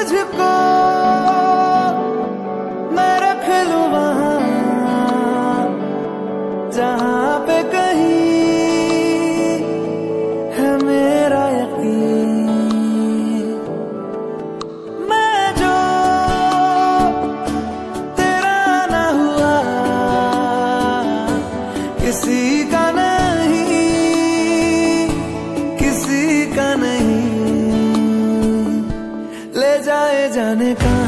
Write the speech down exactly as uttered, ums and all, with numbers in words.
तुझको मैं रख लूं वहां जहां पे कहीं है मेरा यकीन। मैं जो तेरा ना हुआ किसी का नहीं, किसी का नहीं। ले जाए जाने का